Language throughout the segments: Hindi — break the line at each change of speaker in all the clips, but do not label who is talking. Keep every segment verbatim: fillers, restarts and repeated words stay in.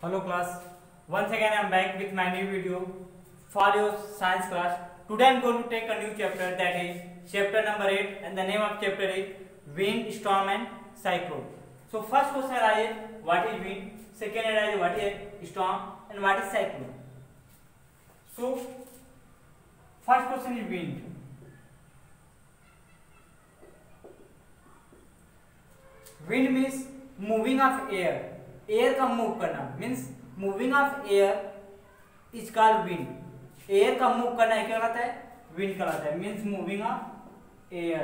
Hello class, once again I am back with my new video for your science class. Today I am going to take a new chapter, that is chapter number eight, and the name of chapter is wind, storm and cyclone. So first question arises, what is wind? Second arises, what is storm and what is cyclone? So first question is wind. Wind means moving of air. Air का मूव करना means moving of air is called wind. Air का मूव करना क्या कहलाता है? विंड कहलाता है। Means moving of air,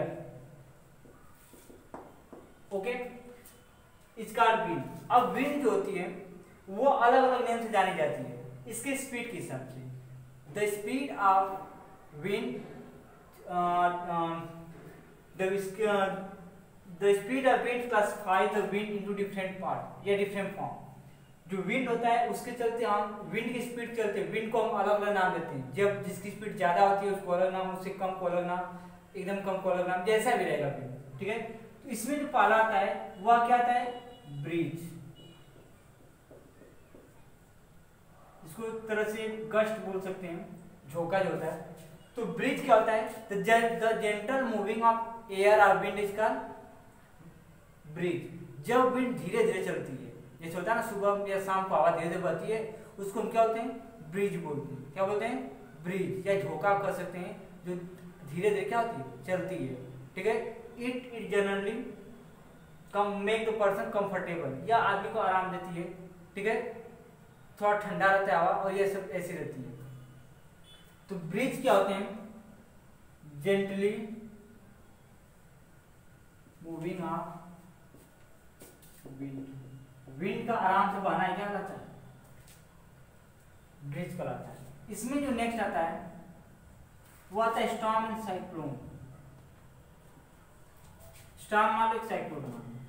okay, is called wind. अब विंड जो होती है वो अलग अलग नेम से जानी जाती है इसके स्पीड के हिसाब से। The speed of wind, The speed of wind classifies the wind into different part या different form। जो wind होता है उसके चलते हम wind की स्पीड चलते हैं, wind को हम अलग अलग नाम देते हैं। जब जिसकी स्पीड ज्यादा होती है उसको अलग नाम, उससे कम को अलग नाम, एकदम कम को अलग नाम, जैसा भी रहेगा wind, ठीक है। तो इसमें जो पहला आता है वह क्या आता है? ब्रीज। इसको एक तरह से गस्ट बोल सकते हैं, झोंका जो होता है। तो ब्रीज क्या होता है? The gentle moving of air और विंड इज कॉल्ड ब्रीज। जब विंड धीरे धीरे चलती है, जैसे होता है ना सुबह या शाम को हवा धीरे धीरे बहती है, उसको हम क्या बोलते हैं? ब्रीज बोलते हैं। क्या बोलते हैं? ब्रीज, या झोंका कर सकते हैं, जो धीरे धीरे क्या होती है? चलती है, ठीक है। It it generally come make the person comfortable, या आदमी को आराम देती है, ठीक है। थोड़ा ठंडा रहता है हवा और ये सब ऐसी रहती है। तो ब्रीज क्या होते हैं? Gently moving of wind. Wind का आराम से बहना क्या कहलाता है? ब्रीज कहलाता है। इसमें जो नेक्स्ट आता है वो आता है स्टॉर्म एंड साइक्लोन। स्टॉर्म मान लो, एक साइक्लोन मान लो।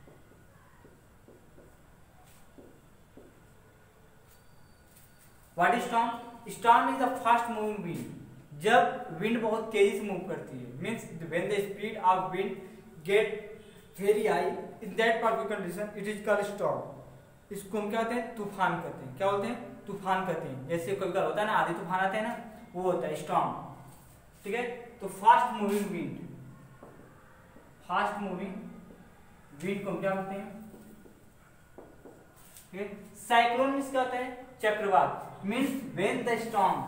What is storm? Storm is the fast moving wind. जब विंड बहुत तेजी से मूव करती है, means when the speed of wind get very high in that particular condition it is called storm. इसको हम क्या कहते हैं? तूफान कहते हैं। क्या बोलते हैं? तूफान कहते हैं। जैसे कभी कभी होता है ना, आधी तूफान आते हैं ना, वो होता है स्टॉर्म, ठीक है। तो fast moving wind, fast moving wind को हम क्या बोलते हैं? ठीक है। साइक्लोन मीन्स क्या होता है? चक्रवात। मीन्स व्हेन द स्टॉर्म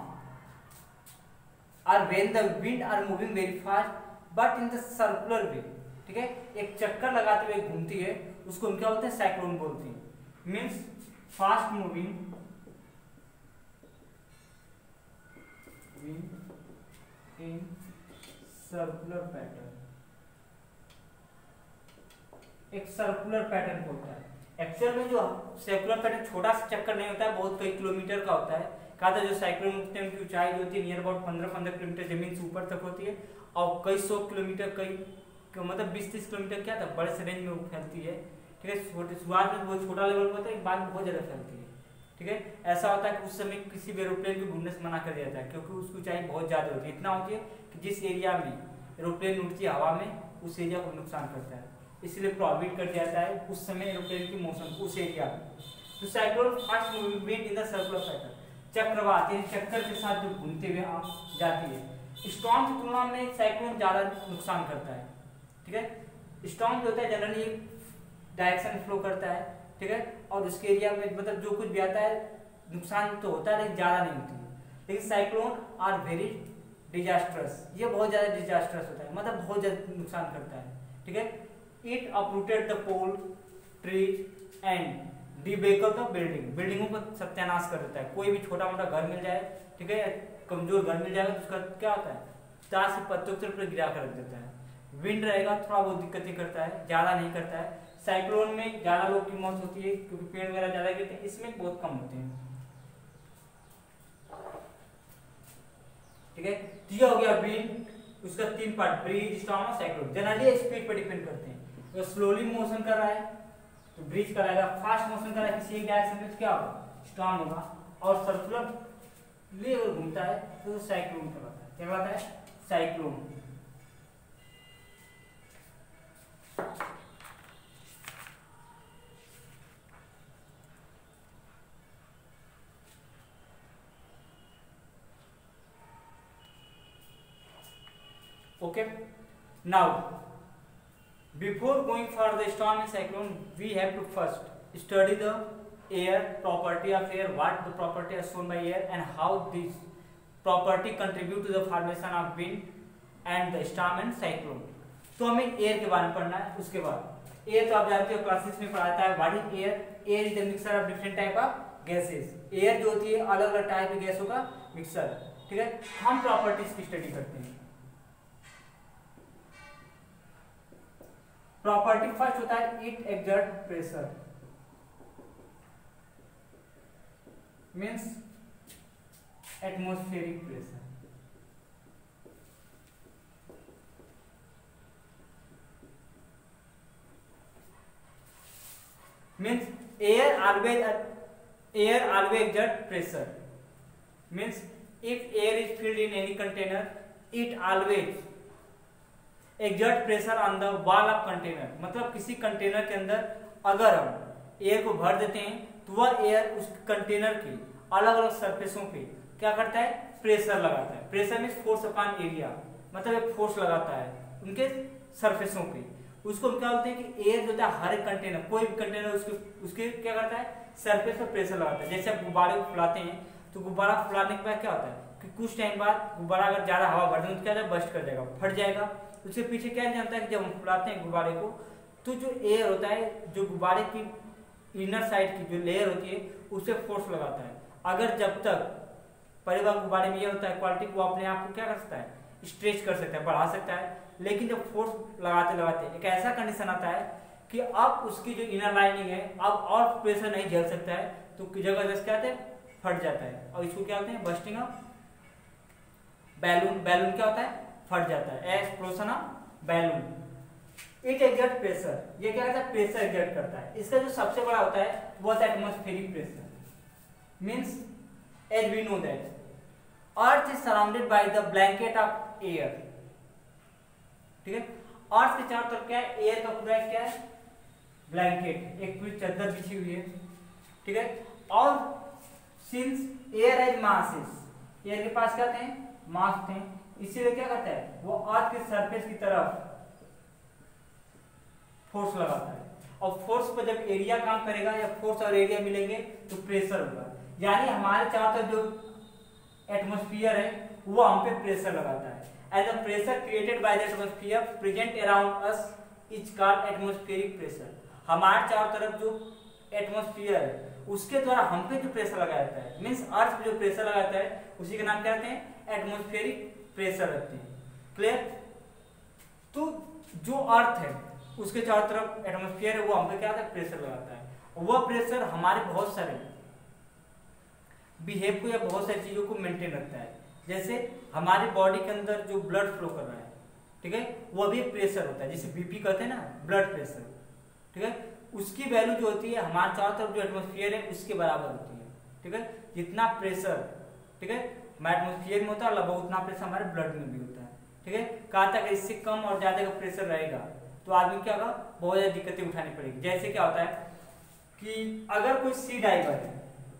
और when the wind are moving very fast but in the circular way, ठीक है, एक चक्कर लगाते हुए घूमती है, उसको हम क्या बोलते हैं? साइक्लोन बोलते हैं। Means fast moving wind in circular pattern, एक सर्कुलर पैटर्न होता है। एक्चुअल में जो सर्कुलर पैटर्न छोटा सा चक्कर नहीं होता है, बहुत कई किलोमीटर का होता है। कहा था जो साइक्लोन उठते हैं उनकी ऊंचाई जो होती है नियर अबाउट पंद्रह पंद्रह किलोमीटर जमीन से ऊपर तक होती है, और कई सौ किलोमीटर, कई मतलब बीस तीस किलोमीटर क्या था, बड़े से रेंज में वो फैलती है, ठीक है। छोटे शुरुआत में बहुत छोटा लेवल पर होता है, बाद में बहुत ज्यादा फैलती है, ठीक है। ऐसा होता है कि उस समय किसी भी एरोप्लेन को उड़ने से मना कर दिया जाता है, क्योंकि उसकी ऊंचाई बहुत ज्यादा होती है। इतना होती है कि जिस एरिया में एरोप्लेन उड़ती है हवा में, उस एरिया को नुकसान करता है, इसलिए प्रोहिबिट कर दिया जाता है उस समय एरोप्लेन की मोशन को उस एरिया में। तो cyclone fast moving wind in the circular pattern, चक्रवात यानी चक्कर के साथ जो घूमते हुए आप जाती है। स्टॉर्म की तुलना में साइक्लोन ज्यादा नुकसान करता है, ठीक है। स्टॉर्म जो होता है जनरली डायरेक्शन फ्लो करता है, ठीक है, और उसके एरिया में मतलब जो कुछ भी आता है नुकसान तो होता है लेकिन ज्यादा नहीं होती है। लेकिन साइक्लोन आर वेरी डिजास्टर्स, ये बहुत ज्यादा डिजास्टर्स होता है, मतलब बहुत ज्यादा नुकसान करता है, ठीक है। It uprooted the pole trees and debacle the building, बिल्डिंगों का सत्यानाश कर देता है। कोई भी छोटा मोटा घर मिल जाए, ठीक है, कमजोर घर मिल जाएगा तो उसका क्या होता है? तार से पत्तों के ऊपर गिरा कर रख देता है। विंड रहेगा थोड़ा बहुत दिक्कतें करता है, ज्यादा नहीं करता है। साइक्लोन में ज्यादा लोग की मौत होती है क्योंकि पेड़ वगैरह ज्यादा गिरते हैं, इसमें बहुत कम होते हैं, ठीक है। तो हो गया विंड, उसका तीन पार्ट, ब्रीज, स्टॉर्म और साइक्लोन। जनरली स्पीड पर डिपेंड करते हैं। तो स्लोली मोशन कर रहा है तो ब्रीज कराएगा, फास्ट मोशन कर रहा है किसी एक डायरेक्शन में क्या होगा? स्टॉर्म होगा, और सर्कुलर अगर घूमता है तो साइक्लोन कहलाता है। क्या कहलाता है? Cyclone. Okay, now before going for the storm and cyclone, we have to first study the air, property of air, what the property is shown by air and how this property contribute to the formation of wind and the storm and cyclone. तो हमें एयर के बारे में पढ़ना है। उसके बाद एयर तो आप जानते हो क्लासेस में पढ़ाता है what is air. Air is the mixture of different type of gases. Air जो होती है अलग अलग टाइप की गैसों का मिक्सचर, ठीक है। हम प्रॉपर्टीज की स्टडी करते हैं। प्रॉपर्टी फर्स्ट होता है it exert pressure, means atmospheric pressure. Means air always air always exert pressure, means if air is filled in any container it always exert pressure on the wall of container. मतलब किसी कंटेनर के अंदर अगर हम एयर को भर देते हैं तो वह एयर उस कंटेनर के अलग अलग सरफेसों पे क्या करता है, प्रेशर लगाता है। Pressure means force upon area, मतलब एक फोर्स लगाता है उनके सरफेसों पे। उसको हम क्या बोलते हैं कि एयर जो होता है हर एक कंटेनर, कोई भी कंटेनर उसके उसके क्या करता है, सरफेस पर प्रेशर लगाता है। जैसे आप गुब्बारे को फुलाते हैं तो गुब्बारा फुलाने के बाद क्या होता है कि कुछ टाइम बाद गुब्बारा अगर ज्यादा हवा भर दें तो क्या बस्ट कर जाएगा, फट जाएगा। उसके पीछे क्या जानता है कि जब हम फुलाते हैं गुब्बारे को तो जो एयर होता है, जो गुब्बारे की इनर साइड की जो लेयर होती है उससे फोर्स लगाता है। अगर जब तक पहली बार गुब्बारे में ये होता है क्वालिटी, वो अपने आप को क्या कर सकता है, स्ट्रेच कर सकता है, बढ़ा सकता है। लेकिन जब फोर्स लगाते लगाते एक ऐसा कंडीशन आता है कि अब उसकी जो इनर लाइनिंग है अब और प्रेशर नहीं झेल सकता है, तो जबरदस्त क्या होता है, फट जाता है। और इसको क्या होते हैं, बस्टिंग ऑफ बैलून। बैलून क्या होता है, फट जाता है, explosion of balloon. It exert pressure, ये क्या करता है, प्रेशर एक्सर्ट करता है। इसका जो सबसे बड़ा होता है वो होता है atmospheric pressure. Means as we know that earth is surrounded by the blanket of air, ठीक है। अर्थ के चारों तरफ क्या है, एयर का पूरा क्या है, ब्लैंकेट, एक पूरी चादर बिछी हुई है, ठीक है। और since air has masses, air के पास क्या थे, मास थे, इसीलिए क्या करता है वो अर्थ के सरफेस की तरफ फोर्स लगाता है। और फोर्स पर जब एरिया काम करेगा या फोर्स और एरिया मिलेंगे तो प्रेशर होगा। यानी हमारे चारों तरफ जो एटमॉस्फेयर है वो हम पे प्रेशर लगाता है। As the pressure created by the atmosphere present around us is called atmospheric pressure. हमारे चारों तरफ जो एटमॉस्फेयर है उसके द्वारा हम पे जो प्रेशर लगाया जाता है, मींस अर्थ पे जो प्रेशर लगाता है उसी का नाम क्या कहते हैं, एटमॉस्फेरिक प्रेशर रखते हैं। क्लियर। तो जो अर्थ है उसके चारों तरफ एटमॉस्फेयर है वो हम पे क्या है, प्रेशर लगाता है। और वह प्रेशर हमारे बहुत सारे बिहेव को या बहुत सारी चीजों को मेंटेन रखता है। जैसे हमारी बॉडी के अंदर जो ब्लड फ्लो कर रहा है, ठीक है, वो भी एक प्रेशर होता है, जिसे बीपी कहते हैं ना, ब्लड प्रेशर, ठीक है। उसकी वैल्यू जो होती है हमारे चारों तरफ जो एटमॉस्फेयर है उसके बराबर होती है, ठीक है। जितना प्रेशर, ठीक है, हमारे एटमॉस्फेयर में होता है लगभग उतना प्रेशर हमारे ब्लड में भी होता है, ठीक है। कहा था कि इससे कम और ज्यादा का प्रेशर रहेगा तो आदमी क्या होगा, बहुत ज्यादा दिक्कतें उठानी पड़ेगी। जैसे क्या होता है कि अगर कोई सी डाइवर है,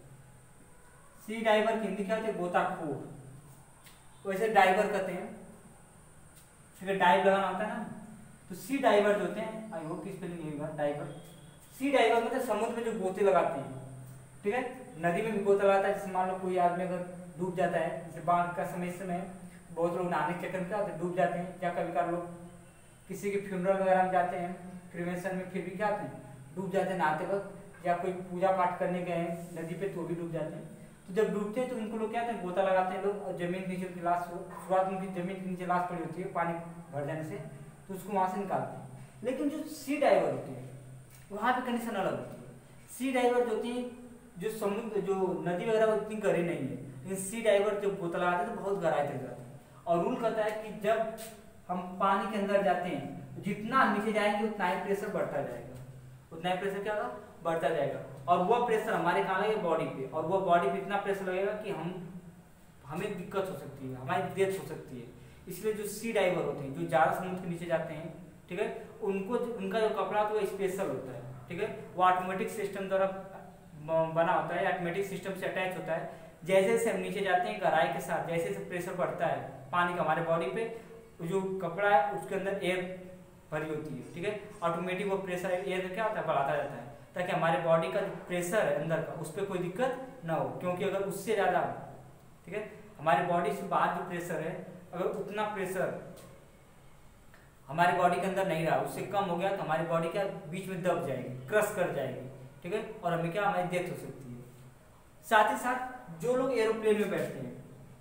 सी डाइवर की हिंदी क्या होती है, गोताखोर, वैसे डाइवर कहते हैं, ठीक है, डाइव लगाना होता है ना। तो सी डाइवर जो होते हैं, आई होप कि स्पेलिंग यही होगा, डाइवर। सी डाइवर मतलब समुद्र में जो गोते लगाते हैं, ठीक है, नदी में भी गोता लगाता है। जैसे मान लो कोई आदमी अगर डूब जाता है, जैसे बाढ़ का समय समय बहुत लोग नहाने के चक्कर में क्या होते हैं, डूब जाते हैं, या कभी कभार लोग किसी के फ्यूनरल वगैरह में जाते हैं, क्रिमेशन में, फिर भी क्या होते हैं, डूब जाते हैं नहाते वक्त, या कोई पूजा पाठ करने गए हैं नदी पे तो भी डूब जाते हैं। तो जब डूबते हैं तो इनको लोग क्या होते हैं, गोता लगाते हैं लोग, और जमीन के नीचे उनकी लाश, शुरुआत में उनकी जमीन के नीचे लाश पड़ी होती है पानी भर जाने से, तो उसको वहां से निकालते हैं। लेकिन जो सी डाइवर होती है वहां पे कंडीशन अलग होती है। सी डाइवर जो होती है, जो समुद्र, जो नदी वगैरह इतनी गहरी नहीं है, लेकिन सी डाइवर जब गोता लगाते हैं तो बहुत गहराई तक जाते हैं। और रूल कहता है कि जब हम पानी के अंदर जाते हैं जितना नीचे जाएंगे उतना ही प्रेशर बढ़ता जाएगा, उतना ही प्रेशर क्या होगा, बढ़ता जाएगा। और वह प्रेशर हमारे कहाँ लगेगा, बॉडी पे, और वह बॉडी पे इतना प्रेशर लगेगा कि हम हमें दिक्कत हो सकती है, हमारी डेथ हो सकती है। इसलिए जो सी डाइवर होते हैं, जो ज्यादा समुद्र के नीचे जाते हैं, ठीक है, उनको उनका जो कपड़ा तो स्पेशल होता है, ठीक है, वो ऑटोमेटिक सिस्टम द्वारा बना होता है, ऑटोमेटिक सिस्टम से अटैच होता है। जैसे जैसे हम नीचे जाते हैं गहराई के साथ, जैसे जैसे प्रेशर बढ़ता है पानी का हमारे बॉडी पे, जो कपड़ा है उसके अंदर एयर भरी होती है, ठीक है। ऑटोमेटिक वो प्रेशर एयर का क्या होता है, बढ़ाता जाता है, ताकि हमारे बॉडी का जो प्रेशर है अंदर का उस पर कोई दिक्कत ना हो। क्योंकि अगर उससे ज़्यादा, ठीक है, हमारी बॉडी से बाहर जो प्रेशर है, अगर उतना प्रेशर हमारी बॉडी के अंदर नहीं रहा, उससे कम हो गया तो हमारी बॉडी क्या बीच में दब जाएगी, क्रश कर जाएगी, ठीक है, और हमें क्या हमारी डेथ हो सकती है। साथ ही साथ जो लोग एरोप्लेन में बैठते हैं,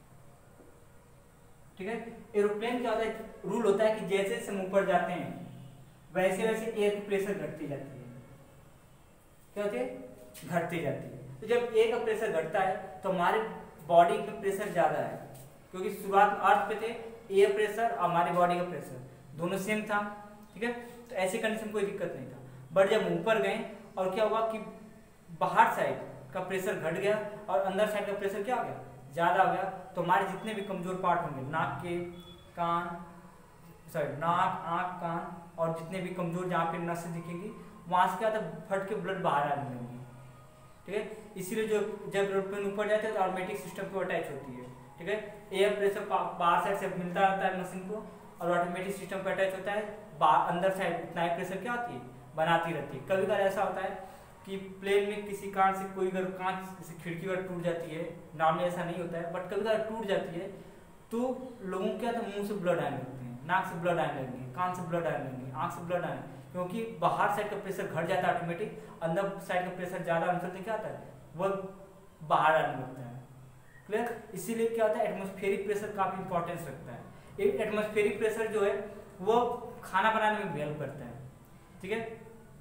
ठीक है, एरोप्लेन क्या होता है, रूल होता है कि जैसे जैसे हम ऊपर जाते हैं वैसे वैसे एयर की प्रेशर घटती जाती है, क्या होती है, घटती जाती है। तो जब एयर का प्रेशर घटता है तो हमारे बॉडी का प्रेशर ज्यादा है, क्योंकि शुरुआत में अर्थ पे थे, एयर प्रेशर और हमारी बॉडी का प्रेशर दोनों सेम था, ठीक है, तो ऐसी कंडीशन में कोई दिक्कत नहीं था। बट जब ऊपर गए और क्या हुआ कि बाहर साइड का प्रेशर घट गया और अंदर साइड का प्रेशर क्या हो गया, ज्यादा हो गया, तो हमारे जितने भी कमजोर पार्ट होंगे, नाक के, कान, सॉरी नाक, आंख, कान और जितने भी कमजोर जहाँ पे नसें दिखेंगी वहां से क्या होता है, फट के ब्लड बाहर आने लगेंगे, ठीक है। इसीलिए जो जब एरोप्लेन ऊपर जाते हैं तो ऑटोमेटिक सिस्टम को अटैच होती है, ठीक है, एयर प्रेशर बाहर साइड से मिलता रहता है मशीन को और ऑटोमेटिक सिस्टम पर अटैच होता है, अंदर साइड उतना ही प्रेशर क्या होती है, बनाती रहती है। कभी कभी ऐसा होता है कि प्लेन में किसी कारण से कोई अगर कांच जैसे खिड़की अगर टूट जाती है, नॉर्मली ऐसा नहीं होता है, बट कभी कभी टूट जाती है तो लोगों को क्या, तो मुंह से ब्लड आने लगते हैं, नाक से ब्लड आने लगेंगे, कान से ब्लड आने लगेंगे, आंख से ब्लड आने, क्योंकि बाहर साइड का प्रेशर घट जाता है ऑटोमेटिक, अंदर साइड का प्रेशर ज्यादा अंतर से क्या होता है, वह बाहर आने लगता है, क्लियर। इसीलिए क्या होता है, एटमॉस्फेरिक प्रेशर काफी इंपॉर्टेंस रखता है। एटमॉस्फेरिक प्रेशर जो है वो खाना बनाने में भी हेल्प करता है, ठीक है।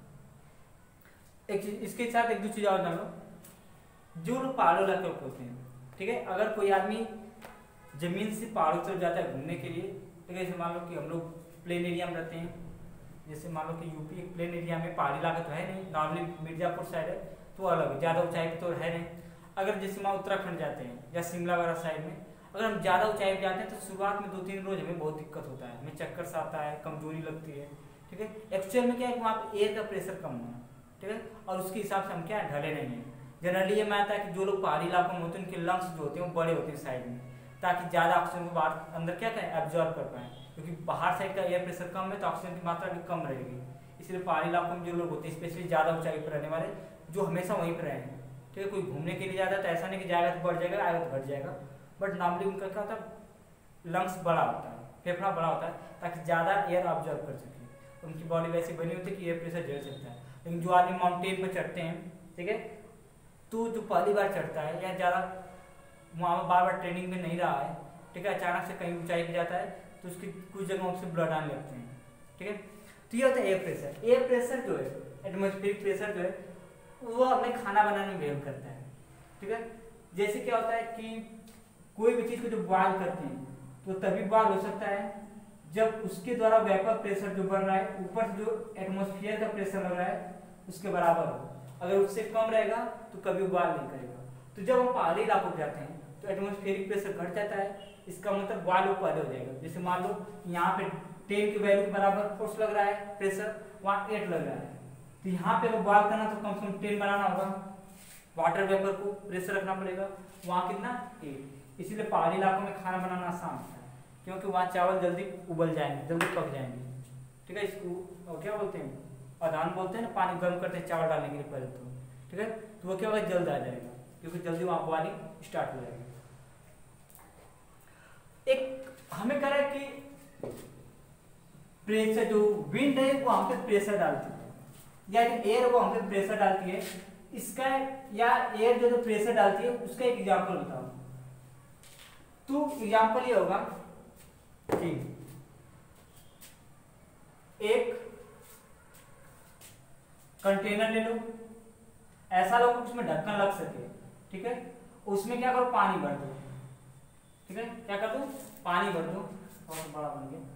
एक चीज इसके साथ एक दो चीज और जानो, जो लोग पहाड़ों इलाके में होते हैं, ठीक है, अगर कोई आदमी जमीन से पहाड़ों तरफ जाता है घूमने के लिए, ठीक है, जैसे मान लो कि हम लोग प्लेन एरिया में रहते हैं, जैसे मान लो कि यूपी एक प्लेन एरिया में, पहाड़ी इलाका तो है नहीं, नॉर्मली मिर्जापुर साइड है तो अलग है, ज्यादा ऊंचाई पे तो है नहीं। अगर जैसे वहाँ उत्तराखंड जाते हैं या शिमला वगैरह साइड में, अगर हम ज्यादा ऊंचाई पे जाते हैं तो शुरुआत में दो तीन रोज हमें बहुत दिक्कत होता है, हमें चक्कर सा आता है, कमजोरी लगती है, ठीक है। एक्चुअल में क्या है, वहाँ पे एयर का प्रेशर कम होना, ठीक है, और उसके हिसाब से हम क्या ढले नहीं है। जनरली ये मानता है कि जो लोग पहाड़ी इलाकों में होते हैं उनके लंग्स जो होते हैं वो बड़े होते हैं साइड में, ताकि ज्यादा ऑक्सीजन को बाहर अंदर क्या करें, एब्जॉर्ब कर पाए, क्योंकि बाहर साइड का एयर प्रेशर कम है तो ऑक्सीजन की मात्रा भी कम रहेगी। इसलिए पहाड़ी इलाकों में जो लोग होते हैं, स्पेशली ज्यादा ऊंचाई पर रहने वाले, जो हमेशा वहीं पर रहे, ठीक है, कोई घूमने के लिए जाता है तो ऐसा नहीं कि जाएगा तो बढ़ जाएगा, आएगा तो घट जाएगा, बट नॉर्मली उनका क्या होता है, लंग्स बड़ा होता है, फेफड़ा बड़ा होता है, ताकि ज्यादा एयर ऑब्जॉर्व कर सके। उनकी बॉडी वैसी बनी होती है कि एयर प्रेशर झेल सकता है। लेकिन जो आदमी माउंटेन पर चढ़ते हैं, ठीक है, तो जो पहली बार चढ़ता है या ज्यादा वहाँ बार बार ट्रेनिंग में नहीं रहा है, ठीक है, अचानक से कहीं ऊंचाई पे जाता है तो उसकी कुछ जगहों से ब्लड आने लगते हैं, ठीक है। तो ये होता है एयर प्रेशर। एयर प्रेशर जो है, एटमॉस्फेरिक प्रेशर जो है, वो हमें खाना बनाने में हेल्प करता है, ठीक है। जैसे क्या होता है कि कोई भी चीज को जो बॉयल करते हैं तो तभी बॉयल हो सकता है जब उसके द्वारा वेपर प्रेशर जो बढ़ रहा है ऊपर जो एटमॉस्फेयर का प्रेशर लग रहा है उसके बराबर हो। अगर उससे कम रहेगा तो कभी बॉयल नहीं करेगा। तो जब हम पहाड़ी इलाकों में जाते हैं तो एटमॉस्फेरिक प्रेशर घट जाता है, इसका मतलब बॉयल वो पहले हो जाएगा। जैसे मान लो यहाँ पे टेन की वैल्यू के बराबर फोर्स लग रहा है प्रेशर, वहाँ एट लग रहा है, तो यहाँ पे वो बॉयल करना तो कम से कम टेन बनाना होगा, वाटर वेपर को प्रेशर रखना पड़ेगा, वहाँ कितना एट। इसीलिए पहाड़ी इलाकों में खाना बनाना आसान होता है क्योंकि वहाँ चावल जल्दी उबल जाएंगे, जल्दी पक जाएंगे, ठीक है। इसको क्या बोलते हैं, अधान बोलते हैं ना, पानी गर्म करते हैं चावल डालने के लिए पहले तो, ठीक है, तो वो क्या होगा, जल्द आ जाएगा क्योंकि जल्दी वहाँ बॉइलिंग स्टार्ट हो जाएगी। एक हमें कह रहा है कि प्रेशर जो विंड है वो हम पे प्रेशर डालती है, या एयर वो हम पे प्रेशर डालती है, इसका या एयर जो जो प्रेशर डालती है उसका एक एग्जांपल बताओ। तो एग्जांपल ये होगा कि एक कंटेनर ले लो, ऐसा लो कि उसमें ढक्कन लग सके, ठीक है, उसमें क्या करो, पानी भर दो, ठीक है, क्या कर दो, पानी भर दो, बहुत बड़ा बन गया।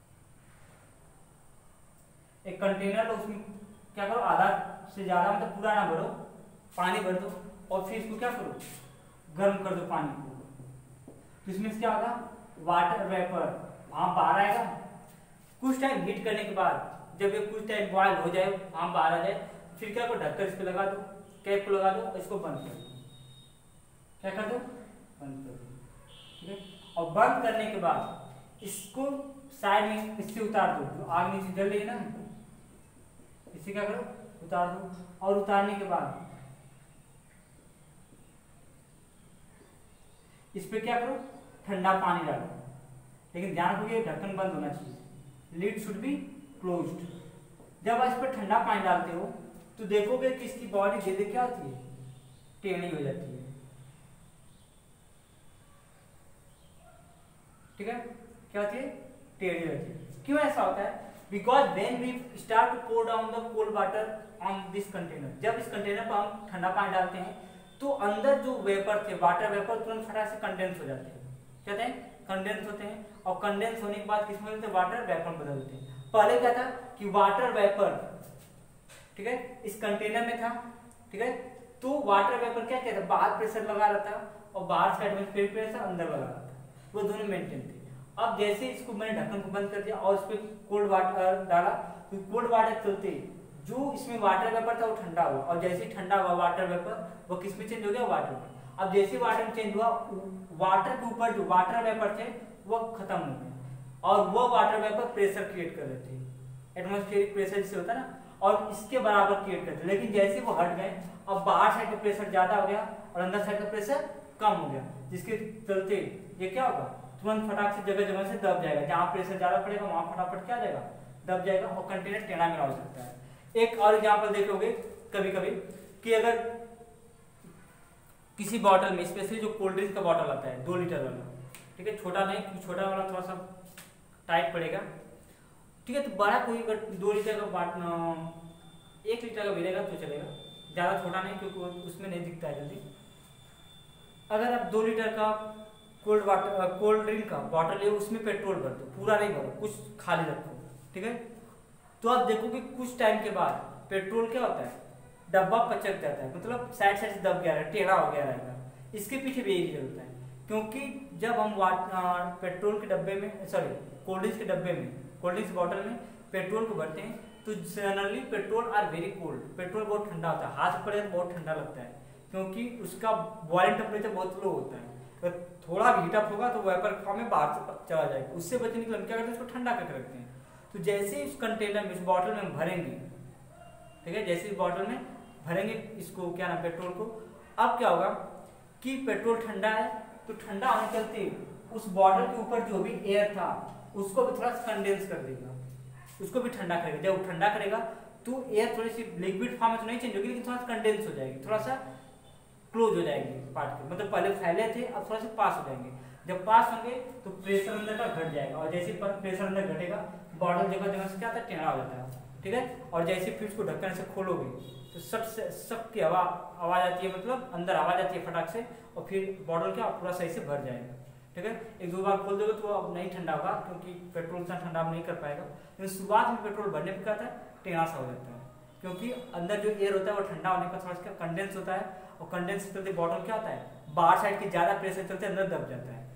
एक कंटेनर लो, उसमें क्या करो, आधा से ज्यादा मतलब पूरा ना भरो, पानी भर दो और फिर इसको क्या करो, गर्म कर दो पानी को। तो इसमें से क्या होगा, वाटर वेपर वहां बाहर आएगा, कुछ टाइम हीट करने के बाद जब ये कुछ टाइम बॉयल हो जाए, वहां बाहर आ जाए, फिर क्या करो, ढक्कन इस पे लगा दो, कैप को लगा दो, इसको बंद कर दो, क्या कर दो, बंद कर दो, ठीक है। और बंद करने के बाद इसको साइड में इससे उतार दो, जो आग नीचे जल रही है ना, इसे क्या करो उतार दो। और उतारने के बाद इस पे क्या करो ठंडा पानी डालो, लेकिन ध्यान रखो ये ढक्कन बंद होना चाहिए, लिड शुड बी क्लोज्ड। जब इस पर ठंडा पानी डालते हो तो देखोगे कि इसकी बॉडी धीरे क्या होती है, टेढ़ी हो जाती है। ठीक है, क्या होती है, टेढ़ी हो जाती है। क्यों ऐसा होता है? Because when we start to pour down the cold water on this container, जब इस कंटेनर पर हम ठंडा पानी डालते हैं तो अंदर जो वेपर थे, वाटर वेपर तुरंत फटाक से कंडेंस हो जाते हैं। क्या होते हैं? कंडेंस होते हैं। और कंडेंस होने के बाद किसमें बदलते हैं? वाटर वेपर में बदलते हैं। पहले क्या था कि वाटर वेपर, ठीक है, इस कंटेनर में था, ठीक है, तो वाटर वेपर क्या कहता है, बाहर प्रेशर लगा रहता है और बाहर साइड में फिर प्रेशर अंदर लगा रहता है, वो दोनों मेंटेन थे। अब जैसे इसको मैंने ढक्कन को बंद कर दिया और इस पे कोल्ड वाटर डाला, तो कोल्ड वाटर चलते जो इसमें वाटर वेपर था वो ठंडा हुआ, और जैसे ही ठंडा हुआ वाटर वेपर वो किस में चेंज हो गया? वाटर में। अब जैसे वाटर में चेंज हुआ, वाटर के ऊपर जो वाटर वेपर थे वो खत्म हो गए, और वो वाटर वेपर प्रेशर क्रिएट कर रहे थे, एटमॉस्फेरिक प्रेशर जिसे होता है ना, और इसके बराबर क्रिएट करते। लेकिन जैसे वो हट गए, अब बाहर साइड का प्रेशर ज्यादा हो गया और अंदर साइड का प्रेशर कम हो गया, जिसके चलते ये क्या होगा, तुरंत फटाक से जगह जगह से दब जाएगा। जहां प्रेशर ज्यादा पड़ेगा वहां फटाफट क्या जाएगा, दब जाएगा, और कंटेनर टेढ़ा मेढ़ा हो सकता है। एक और एग्जांपल देखोगे कभी कभी कि अगर किसी बॉटल में, स्पेशली जो कोल्ड ड्रिंक का बॉटल आता है दो लीटर वाला, ठीक है, छोटा नहीं, क्योंकि छोटा वाला थोड़ा सा टाइट पड़ेगा, ठीक है, तो बड़ा कोई अगर दो लीटर का बाट एक लीटर का मिलेगा तो चलेगा, ज्यादा छोटा नहीं, क्योंकि उसमें नहीं दिखता है जल्दी। अगर आप दो लीटर का कोल्ड वाटर कोल्ड ड्रिंक का बॉटल ले, उसमें पेट्रोल भर दो, पूरा नहीं भरो, कुछ खाली रखो, ठीक है, तो आप देखोगे कुछ टाइम के बाद पेट्रोल क्या होता है, डब्बा पचक जाता है, मतलब साइड साइड से दब गया है, टेढ़ा हो गया रहेगा। इसके पीछे भी यही रीजन होता है, क्योंकि जब हम वाट पेट्रोल के डब्बे में, सॉरी कोल्ड ड्रिंक्स के डब्बे में, कोल्ड ड्रिंक्स बॉटल में पेट्रोल को भरते हैं, तो generally petrol are very cold, petrol बहुत ठंडा होता है, हाथ पड़े तो बहुत ठंडा लगता है, क्योंकि उसका बॉइलिंग टेम्परेचर बहुत लो होता है। तो थोड़ा भी हीटअप होगा तो वेपर फॉर्म में बाहर से चला जाएगा। उससे बचने के लिए हम क्या करते हैं, उसको ठंडा करके रखते हैं। तो जैसे ही इस कंटेनर में, इस बॉटल में हम भरेंगे, ठीक है, जैसे इस बॉटल में भरेंगे इसको, क्या नाम, पेट्रोल को, अब क्या होगा कि पेट्रोल ठंडा है, तो ठंडा होने चलते उस बॉटल के ऊपर जो भी एयर था उसको भी थोड़ा कंडेंस कर देगा, उसको भी ठंडा करेगा। जब वो ठंडा करेगा तो एयर थोड़ी सी लिक्विड फॉर्म में तो नहीं चेंज होगी, लेकिन थोड़ा सा कंडेंस हो जाएगी, थोड़ा सा क्लोज हो जाएंगे पार्टिकल, मतलब पहले फैले थे अब थोड़ा सा पास हो जाएंगे। जब पास होंगे तो प्रेशर अंदर का घट जाएगा, और जैसे प्रेशर अंदर घटेगा बॉटल जगह जगह से क्या होता है, टेढ़ा हो जाता है, ठीक है। और जैसे फिर उसको ढक्कन से खोलोगे तो सब से सब की हवा आवाज आती है, मतलब अंदर आवाज आती है फटाक से, और फिर बॉटल क्या पूरा सही से भर जाएगा, ठीक है। एक दो बार खोल दोगे तो अब नहीं ठंडा होगा, क्योंकि पेट्रोल इतना ठंडा नहीं कर पाएगा। लेकिन शुरुआत में पेट्रोल भरने पर क्या होता है, टेढ़ा सा हो जाता है, क्योंकि अंदर जो एयर होता है वो ठंडा होने पर थोड़ा सा कंडेंस होता है, और कंडेंस से चलते बॉटल क्या होता है, बाहर साइड के ज्यादा प्रेशर चलते अंदर दब जाता है।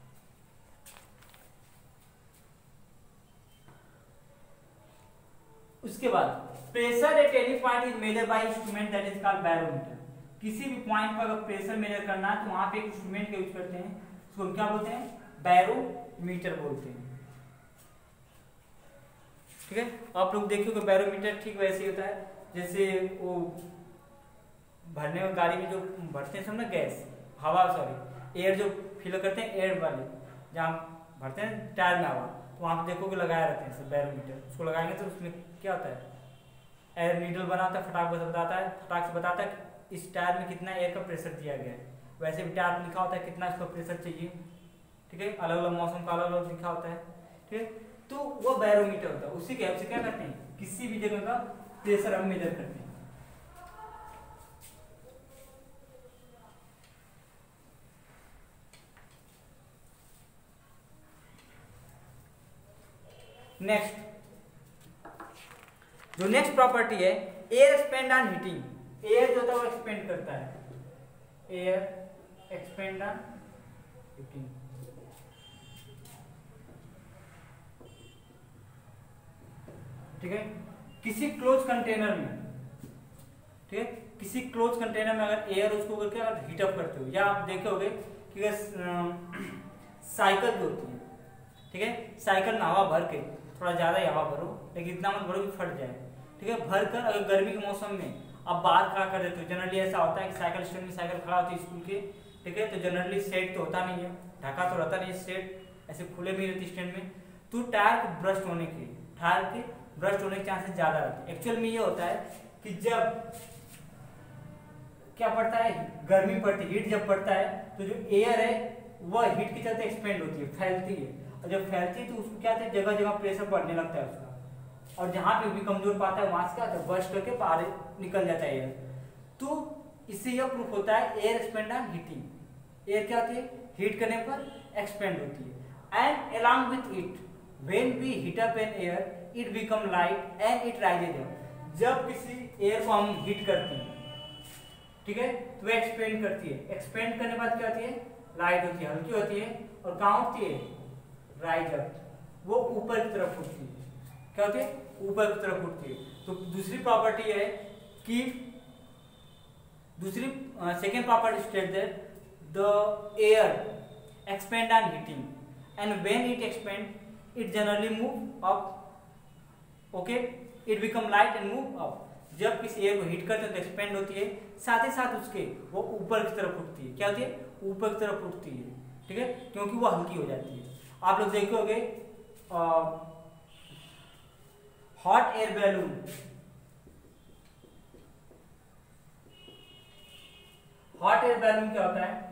उसके बाद pressure at any point is measure by instrument that is called barometer. किसी भी पॉइंट पर अगर प्रेशर मेजर करना है तो वहां पे एक इंस्ट्रूमेंट का यूज करते हैं, उसको हम क्या बोलते हैं, बैरोमीटर बोलते हैं, ठीक है। आप लोग देखिए बैरोमीटर ठीक वैसे ही होता है जैसे वो भरने में गाड़ी में जो भरते हैं सब ना, गैस हवा सॉरी एयर जो फिल करते हैं, एयर वाले जहाँ भरते हैं टायर में हवा, तो वहाँ पे देखोगे लगाया रहते हैं सब बैरोमीटर। उसको लगाएंगे तो उसमें क्या होता है, एयर नीडल बनाता है, फटाक से बताता है, फटाक से बताता है इस टायर में कितना एयर का प्रेशर दिया गया है। वैसे भी टायर में लिखा होता है कितना इसका प्रेशर चाहिए, ठीक है, अलग अलग मौसम का अलग अलग लिखा होता है, ठीक है। तो वो बैरोमीटर होता है, उसी के हेल्प से क्या करते हैं, किसी भी जगह का प्रेशर हम मेजर करते हैं। नेक्स्ट, जो नेक्स्ट प्रॉपर्टी है, air expand on heating. Air जो होता है वो एक्सपेंड करता है, एयर एक्सपेंड ऑन हीटिंग, ठीक है। किसी क्लोज कंटेनर में, ठीक है, किसी क्लोज कंटेनर में अगर एयर उसको करके अगर हीटअप करते हो, या आप देखे होगे कि साइकिल जो होती है, ठीक ठीक है। साइकिल में हवा भर के, थोड़ा ज्यादा ही हवा भरो, लेकिन इतना मत भरो कि फट जाए, ठीक है। भर कर अगर गर्मी के मौसम में आप बाहर खड़ा कर देते हो, जनरली ऐसा होता है कि साइकिल स्टैंड में साइकिल खड़ा होती है स्कूल के, ठीक है, तो जनरली सेट तो होता नहीं है, ढका तो रहता नहीं है, सेट ऐसे खुले में रहती स्टैंड में, तो टायर के ब्रस्ट होने के टायर के ब्रस्ट होने के चांसेस ज्यादा रहते हैं। एक्चुअल में ये होता है कि जब क्या पड़ता है, गर्मी पड़ती है, हीट जब पड़ता है तो जो एयर है वह हीट के चलते एक्सपेंड होती है, फैलती है, और जब फैलती है तो उसको क्या होता है, जगह जगह प्रेशर बढ़ने लगता है उसका, और जहां पे भी कमजोर पाता है वहां से क्या होता है, बर्स्ट करके बाहर निकल जाता है एयर। तो इससे यह प्रूफ होता है air expand and heating. Air क्या होती है, हीट करने पर एक्सपेंड होती है, and along with it when we heat up an air it become light and it raises up. जब किसी एयर को हम हीट करते हैं, ठीक है, तो वह एक्सपेंड करती है, एक्सपेंड करने के बाद क्या होती है, लाइट होती है, हल्की होती है, और कहाँ उठती है, राइज अप, वो ऊपर की तरफ उठती है, क्या होती है, ऊपर की तरफ उठती है। तो दूसरी प्रॉपर्टी है कि दूसरी second property state that the air expand and heating, and when it expand it generally move up, okay, it become light and move up. जब किसी एयर को हीट करते हैं तो एक्सपेंड होती है, साथ ही साथ उसके वो ऊपर की तरफ उठती है, क्या होती है, ऊपर की तरफ उठती है, ठीक है, क्योंकि वो हल्की हो जाती है। आप लोग देखोगे hot air balloon, hot air balloon क्या होता है,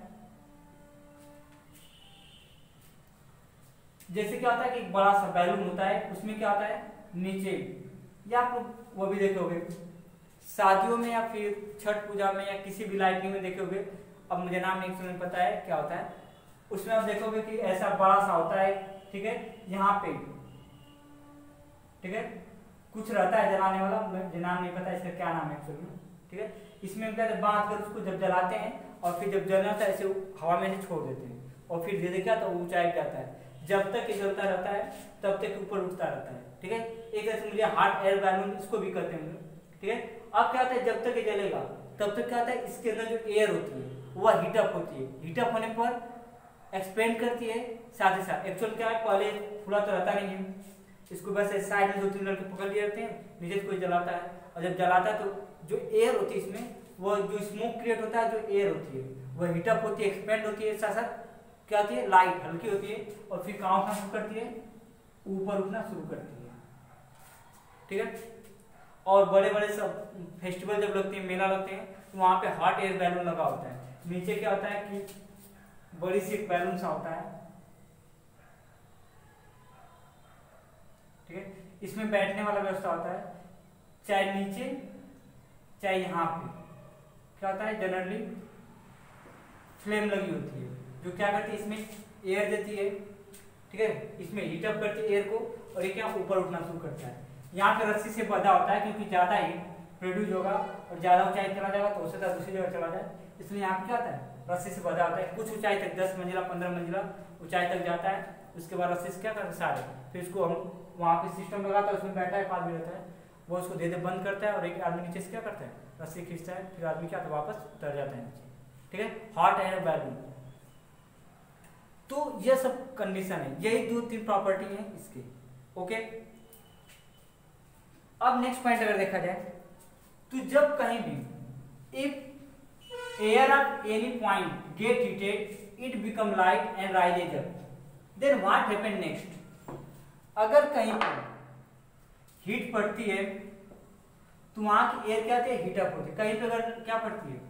जैसे क्या होता है कि एक बड़ा सा बैलून होता है, उसमें क्या होता है नीचे, या आप लोग वो भी देखोगे शादियों में या फिर छठ पूजा में या किसी भी लाइटिंग में देखोगे, अब मुझे नाम नहीं सुनने पता है क्या होता है, उसमें आप देखोगे कि ऐसा बड़ा सा होता है, ठीक है, यहाँ पे, ठीक है, कुछ रहता है जलाने वाला, मुझे नाम नहीं पता इसका क्या नाम है एक्चुअली, ठीक है। इसमें क्या बांध कर उसको जब जलाते हैं और फिर जब जलना होता है ऐसे हवा में से छोड़ देते हैं, और फिर धीरे क्या तो ऊंचाई जाता है, जब तक ये जलता रहता है तब तक ऊपर उठता रहता है, ठीक है। एक ऐसे मुझे हॉट एयर बैलून इसको भी कहते हैं, ठीक है। अब क्या होता है, जब तक ये जलेगा तब तक क्या होता है, इसके अंदर जो एयर होती है वह हीटअप होती है, हीटअप होने पर एक्सपेंड करती है, साथ ही साथ एक्चुअल क्या है, पहले खुला तो रहता नहीं है, इसको बस साइड में दो तीन लड़के पकड़ लिए रहते हैं, नीचे से कोई जलाता है, और जब जलाता है तो जो एयर होती है इसमें, वो जो स्मोक क्रिएट होता है, जो एयर होती है वो हीटअप होती है, एक्सपेंड होती है, साथ साथ क्या होती है, लाइट हल्की होती है, और फिर कहाँ उठना शुरू करती है, ऊपर उठना शुरू करती है, ठीक है। और बड़े बड़े सब फेस्टिवल जब लगते हैं, मेला लगते हैं, तो वहां पे हॉट एयर बैलून लगा होता है, नीचे क्या होता है कि बड़ी सी एक बैलून सा होता है, ठीक है, इसमें बैठने वाला व्यवस्था होता है, चाहे नीचे चाहे यहाँ पे क्या होता है, जनरली फ्लेम लगी होती है, जो क्या करती है, इसमें एयर देती है, ठीक है, इसमें हीटअप करती है एयर को, और ये क्या ऊपर उठना शुरू करता है। यहाँ पे रस्सी से बंधा होता है, क्योंकि ज्यादा हीट प्रोड्यूस होगा और ज्यादा ऊंचाई चला जाएगा तो उससे दूसरी जगह चला जाए, इसलिए यहाँ पे क्या होता है, रस्सी से बंधा होता है, कुछ ऊंचाई तक, दस मंजिला पंद्रह मंजिला ऊंचाई तक जाता है, उसके बाद रस्सी से क्या करता है सारे, फिर इसको हम वहाँ पे सिस्टम लगाता है, उसमें बैठा है आदमी रहता है, वो उसको दे दे बंद करता है, और एक आदमी नीचे से क्या करता है, रस्सी खींचता है, फिर आदमी क्या वापस उतर जाता है नीचे, ठीक है, हॉट एयर बैलून। तो ये सब कंडीशन है, यही दो तीन प्रॉपर्टी है इसके, ओके। अब नेक्स्ट पॉइंट अगर देखा जाए तो जब कहीं भी if air at any point get heated, it become light and rises up. Then what happen next? अगर कहीं पर हीट पड़ती है तो वहां की एयर क्या होती है, हीट अप होती है। कहीं पे अगर क्या पड़ती है,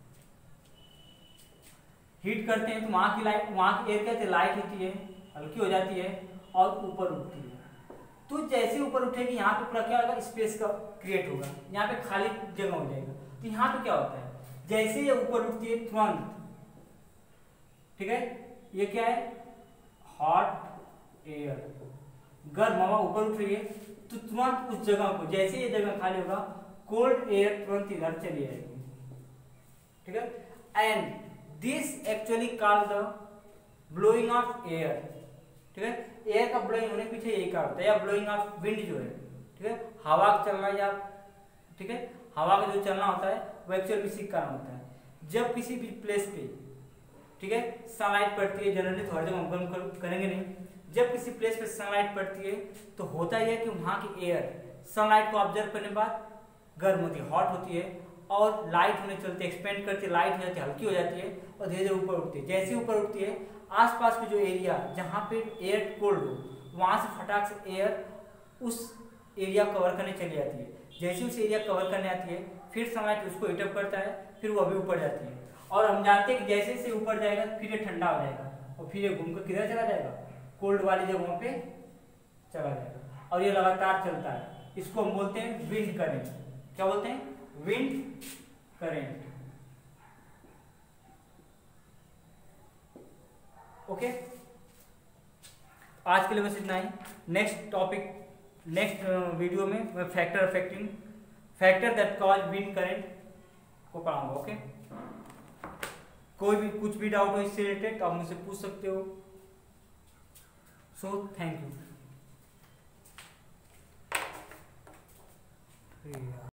हीट करते हैं तो वहां की लाइट, वहां की एयर क्या होती है, लाइट होती है, हल्की हो जाती है और ऊपर उठती है। तो जैसे ऊपर उठेगी यहाँ पे पूरा क्या होगा, स्पेस का क्रिएट होगा, यहाँ पे खाली जगह हो जाएगा। तो यहाँ पे क्या होता है, जैसे ये ऊपर उठती है तुरंत, ठीक है, ये क्या है, हॉट एयर, गर्म हवा ऊपर उठ रही है तो तुरंत उस जगह को, जैसे ये जगह खाली होगा, कोल्ड एयर तुरंत इधर चली जाएगी, ठीक है। And this actually called the blowing of air, ठीक है। एयर का ब्लोइंग होने पीछे यही कारण होता है, या ब्लोइंग ऑफ विंड जो है, ठीक है, हवा का चलना, या ठीक है, हवा का जो चलना होता है वो एक्चुअली इसी कारण होता है। जब किसी भी प्लेस पे, ठीक है, सनलाइट पड़ती है, जनरली तो हर जगह गर्म करेंगे नहीं, जब किसी प्लेस पे सनलाइट पड़ती है तो होता यह है कि वहां की एयर सनलाइट को ऑब्जर्व करने के बाद गर्म होती है, हॉट होती है, और लाइट होने चलते एक्सपेंड करती है, लाइट हो जाती है, हल्की हो जाती है और धीरे धीरे ऊपर उठती है। जैसे ऊपर उठती है आसपास के जो एरिया जहाँ पे एयर कोल्ड हो वहां से फटाक से एयर उस एरिया कवर करने चली जाती है। जैसे उस एरिया कवर करने आती है फिर सनलाइट उसको हीट अप करता है, फिर वो अभी ऊपर जाती है। और हम जानते हैं कि जैसे जैसे ऊपर जाएगा फिर ये ठंडा हो जाएगा और फिर ये घूमकर किधर चला जाएगा, कोल्ड वाली जगहों पे चला जाएगा। और ये लगातार चलता है। इसको हम बोलते हैं विंड करेंट। क्या बोलते हैं? Wind current. ओके, आज के लिए बस इतना ही। नेक्स्ट टॉपिक, नेक्स्ट वीडियो में मैं factor affecting factor that cause wind current को पढ़ाऊंगा। ओके, कोई भी कुछ भी डाउट हो इससे रिलेटेड तो आप मुझसे पूछ सकते हो। So thank you.